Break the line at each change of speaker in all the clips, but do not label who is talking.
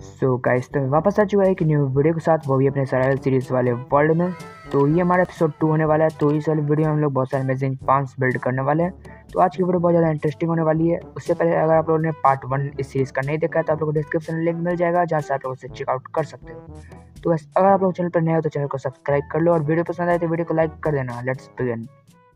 So guys, तो वापस आ चुका है एक न्यू वीडियो के साथ, वो भी अपने सर्वाइवल सीरीज वाले वर्ल्ड में। तो ये हमारा एपिसोड 2 होने वाला है। तो इस वाले वीडियो में हम लोग बहुत सारे अमेजिंग फार्म्स बिल्ड करने वाले हैं। तो आज की वीडियो बहुत ज़्यादा इंटरेस्टिंग होने वाली है। उससे पहले अगर आप लोगों ने पार्ट 1 इस सीरीज का नहीं देखा है तो आप लोगों को डिस्क्रिप्शन में लिंक मिल जाएगा, जहाँ से आप लोग उसे चेकआउट कर सकते हो। तो guys, अगर आप लोग चैनल पर नए हो तो चैनल को सब्सक्राइब कर लो, और वीडियो पसंद आए तो वीडियो को लाइक कर देना। Let's begin.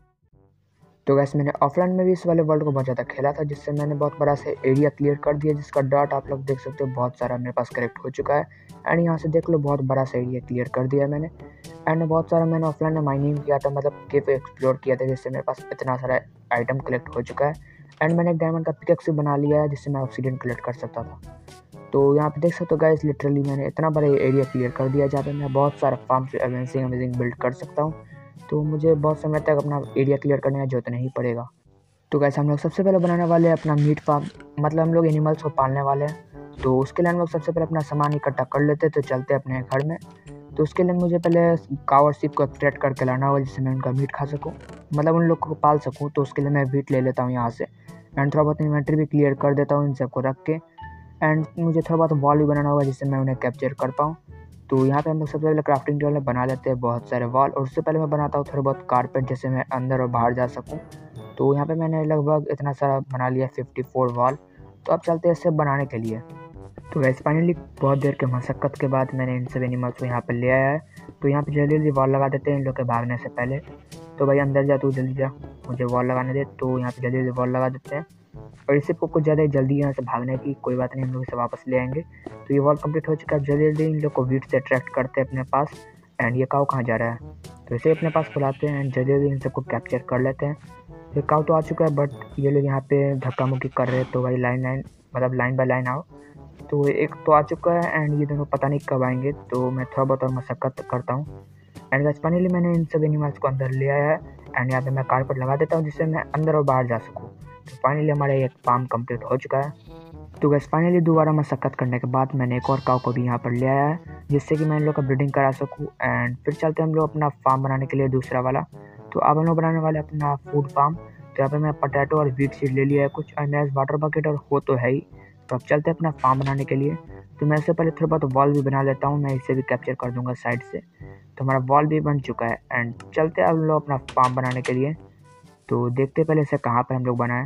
तो गैस, मैंने ऑफलाइन में भी इस वाले वर्ल्ड को बहुत ज़्यादा खेला था, जिससे मैंने बहुत बड़ा से एरिया क्लियर कर दिया, जिसका डॉट आप लोग देख सकते हो बहुत सारा मेरे पास कलेक्ट हो चुका है। एंड यहाँ से देख लो, बहुत बड़ा सा एरिया क्लियर कर दिया है मैंने। एंड बहुत सारा मैंने ऑफलाइन में माइनिंग किया था, मतलब केव एक्सप्लोर किया था, जिससे मेरे पास इतना सारा आइटम कलेक्ट हो चुका है। एंड मैंने एक डायमंड का पिकेक्स भी बना लिया है, जिससे मैं ऑक्सीजन कलेक्ट कर सकता था। तो यहाँ पे देख सकते हो गाइस, लिटरली मैंने इतना बड़ा एरिया क्लियर कर दिया जहाँ पे मैं बहुत सारा फार्म से अमेजिंग बिल्ड कर सकता हूँ। तो मुझे बहुत समय तक अपना एरिया क्लियर करने का जरूरत नहीं पड़ेगा। तो गाइस, हम लोग सबसे पहले बनाने वाले हैं अपना मीट फार्म, मतलब हम लोग एनिमल्स को पालने वाले हैं। तो उसके लिए हम लोग सबसे पहले अपना सामान इकट्ठा कर लेते हैं। तो चलते हैं अपने घर में। तो उसके लिए मुझे पहले काव और सीप को एक्सट्रैक्ट करके लाना होगा, जिससे मैं उनका मीट खा सकूं, मतलब उन लोग को पाल सकूं। तो उसके लिए मैं मीट ले लेता हूं यहाँ से। एंड थोड़ा बहुत इन्वेंटरी भी क्लियर कर देता हूँ इन सबको रख के। एंड मुझे थोड़ा बहुत वॉल भी बनाना होगा, जिससे मैं उन्हें कैप्चर कर पाऊँ। तो यहाँ पे हम लोग सबसे पहले क्राफ्टिंग टेबल में बना लेते हैं बहुत सारे वॉल, और उससे पहले मैं बनाता हूँ थोड़ा बहुत कारपेट, जैसे मैं अंदर और बाहर जा सकूँ। तो यहाँ पे मैंने लगभग इतना सारा बना लिया, 54 वॉल। तो अब चलते हैं इसे बनाने के लिए। तो वैसे फाइनली बहुत देर के मशक्क़त के बाद मैंने इन सब एनिमल्स को यहाँ पर ले आया है। तो यहाँ पे जल्दी जल्दी वॉल लगा देते हैं इन लोग के भागने से पहले। तो भाई अंदर जा, तू जल्दी जा, मुझे वॉल लगाने दे। तो यहाँ पे जल्दी जल्दी वॉल लगा देते हैं। और इससे को कुछ ज़्यादा जल्दी यहाँ से भागने की कोई बात नहीं, हम लोग इसे वापस ले आएंगे। तो ये वॉल कंप्लीट हो चुका है। जल्दी जल्दी इन लोग को वीट से अट्रैक्ट करते हैं अपने पास। एंड ये काऊ कहाँ जा रहा है, तो इसे अपने पास बुलाते हैं एंड जल्दी जल्दी इन सबको कैप्चर कर लेते हैं। ये काऊ तो आ चुका है, बट ये लोग यहाँ पे धक्का मुक्की कर रहे हैं। तो भाई लाइन बाय लाइन आओ। तो एक तो आ चुका है एंड ये दोनों पता नहीं कब आएंगे। तो मैं थोड़ा बहुत और मशक्क़त करता हूँ। एंड गाइस, फाइनली मैंने इन सब एनिमल्स को अंदर ले आया है। एंड यहाँ पे मैं कारपेट लगा देता हूँ, जिससे मैं अंदर और बाहर जा सकूँ। तो फाइनली हमारा एक फार्म कंप्लीट हो चुका है। तो गाइस, फाइनली दोबारा मशक्क़त करने के बाद मैंने एक और काऊ को भी यहाँ पर ले आया है, जिससे कि मैं इन लोग का ब्रीडिंग करा सकूँ। एंड फिर चलते हैं हम लोग अपना फार्म बनाने के लिए दूसरा वाला। तो अब हम लोग बनाने वाले अपना फूड फार्म। तो यहाँ पे मैं पोटैटो और व्हीट सीड ले लिया है कुछ, एंड वाटर बकेट और हो तो है ही। तो अब चलते हैं अपना फार्म बनाने के लिए। तो मैं इससे पहले थोड़ा बहुत वॉल भी बना लेता हूँ, मैं इसे भी कैप्चर कर दूंगा साइड से। तो हमारा वॉल भी बन चुका है। एंड चलते हैं अब लोग अपना फार्म बनाने के लिए। तो देखते पहले इसे कहाँ पर हम लोग बनाएं।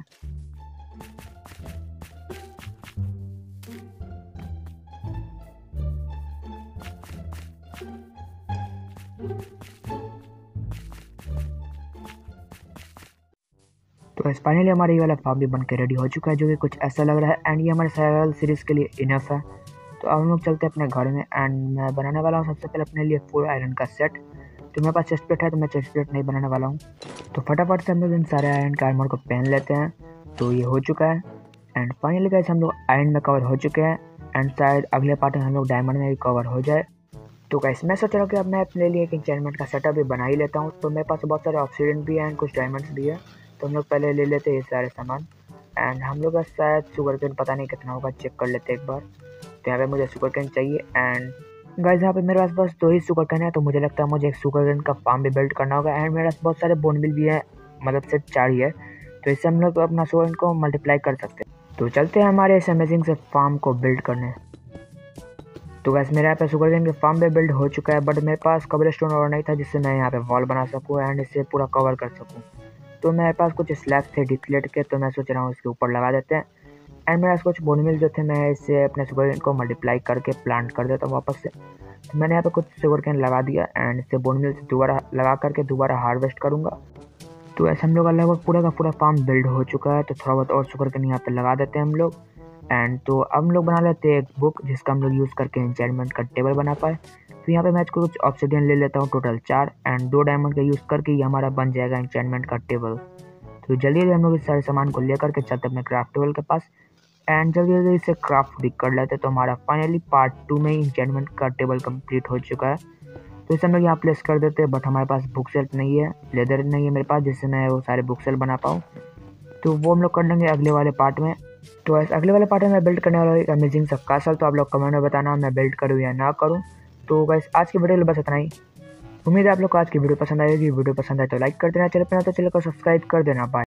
तो फाइनली हमारा ये वाला फार्म भी बन के रेडी हो चुका है, जो कि कुछ ऐसा लग रहा है। एंड ये हमारे सर्वाइवल सीरीज़ के लिए इनफ है। तो अब हम लोग चलते हैं अपने घर में। एंड मैं बनाने वाला हूँ सबसे पहले अपने लिए फुल आयरन का सेट। तो मेरे पास चेस्ट प्लेट है, तो मैं चेस्ट प्लेट नहीं बनाने वाला हूँ। तो फटाफट से हम लोग इन सारे आयरन के आर्मर को पहन लेते हैं। तो ये हो चुका है। एंड फाइनली गाइस, हम लोग आयरन में कवर हो चुके हैं। एंड शायद अगले पार्ट में हम लोग डायमंड में भी कवर हो जाए। तो गाइस, मैं सोच रहा हूँ कि अब मैं अपने लिए एक एन्चेंटमेंट का सेटअप भी बना ही लेता हूँ। तो मेरे पास बहुत सारे ऑक्सीजन भी है एंड कुछ डायमंड्स भी है। तो हम लोग पहले ले लेते हैं ये सारे सामान। एंड हम लोग का शायद शुगर केन पता नहीं कितना होगा, चेक कर लेते हैं एक बार। तो यहाँ पे मुझे शुगर केन चाहिए। एंड गाइस, यहाँ पे मेरे पास बस 2 ही शुगर केन है। तो मुझे लगता है मुझे एक शुगर केन का फार्म भी बिल्ड करना होगा। एंड मेरे पास बहुत सारे बोन मिल भी है, मतलब सिर्फ 4 ही है। तो इससे हम लोग अपना शुगर केन को मल्टीप्लाई कर सकते हैं। तो चलते हैं हमारे इस अमेजिंग से फार्म को बिल्ड करने। तो गैस, मेरे यहाँ पे शुगर केन के फार्म भी बिल्ड हो चुका है, बट मेरे पास कबलस्टोन और नहीं था, जिससे मैं यहाँ पे वॉल बना सकूँ एंड इसे पूरा कवर कर सकूँ। तो मेरे पास कुछ स्लैब्स थे डिक्लेट के, तो मैं सोच रहा हूँ इसके ऊपर लगा देते हैं। एंड मेरे पास कुछ बोन मिल जो थे, मैं इससे अपने शुगर केन को मल्टीप्लाई करके प्लांट कर देता हूँ वापस से। तो मैंने यहाँ पे कुछ शुगर केन लगा दिया। एंड इसे बोन मिल से दोबारा लगा करके दोबारा हार्वेस्ट करूँगा। तो ऐसे हम लोग का लगभग पूरा का पूरा फार्म बिल्ड हो चुका है। तो थोड़ा बहुत और शुगर केन यहाँ पे लगा देते हैं हम लोग। एंड तो अब हम लोग बना लेते हैं एक बुक, जिसका हम लोग यूज़ करके एन्चेंटमेंट का टेबल बना पाए। तो यहाँ पे मैं कुछ ऑब्सिडियन ले लेता हूँ, टोटल 4। एंड 2 डायमंड का यूज़ करके ये हमारा बन जाएगा एन्चेंटमेंट का टेबल। तो जल्दी जल्दी हम लोग इस सारे सामान को लेकर के चलते अपने क्राफ्ट टेबल के पास। एंड जल्दी जल्दी इसे क्राफ्ट भी कर लेते। तो हमारा फाइनली पार्ट 2 में ही एन्चेंटमेंट का टेबल कंप्लीट हो चुका है। तो इसे हम लोग यहाँ प्लेस कर देते हैं, बट हमारे पास बुक सेल्फ नहीं है, लेदर नहीं है मेरे पास, जिससे मैं वो सारे बुक सेल्फ बना पाऊँ। तो वो हम लोग कर लेंगे अगले वाले पार्ट में। तो अगले वाले पार्ट में मैं बिल्ड करने वाला हूँ एक अमेजिंग सा कासल। तो आप लोग कमेंट में बताना मैं बिल्ड करूँ या ना करूँ। तो गाइस, आज की वीडियो में बस इतना ही। उम्मीद है आप लोग को आज की वीडियो पसंद आएगी। वीडियो पसंद आए तो लाइक कर देना, चैनल पर ना तो चैनल को सब्सक्राइब कर देना। बाय।